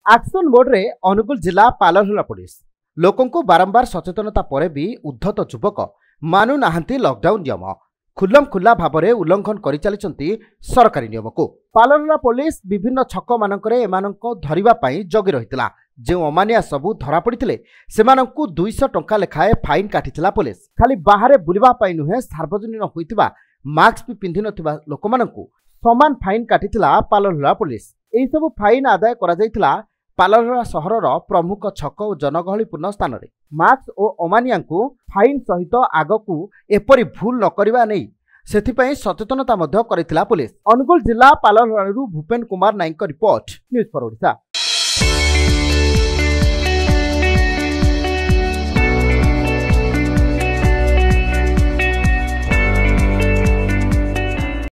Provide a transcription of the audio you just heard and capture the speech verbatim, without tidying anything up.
Action mode रे अनुगुल जिला पालरहुला police लोकों को बारंबार सचेतनता पर भी उद्धत युवक मानु नाहांती लॉकडाउन नियम खुल्लम खुल्ला भाव में उल्लंघन कर चली सरकारी नियम को पालरहुला पुलिस विभिन्न छक मानकरे एमानंको धरिबा पई जगी रहितला। जो अमानिया सबू धरा पड़ते सेमानंकु दुईश टंका लेखाए फाइन काटिथिला पुलिस। खाली बाहर बुलिबा पई नुहे सार्वजनिक होइतिबा मास्क भी पिंधि नथिबा लोकमानंकु समान फाइन काटिथिला पालरहुला पुलिस। एही सब फाइन आदाय करा जायतिला पालरहुला सहरर प्रमुख छक और जनगहलीपूर्ण स्थान में। मास्क और अमानिया फाइन सहित आगकू एपरी भूल न करबा नै सेथिपई सचेतनता मध्य करिथिला पुलिस। अनुगुल जिला पालरहुला Bhupen Kumar Naik report news for Odisha.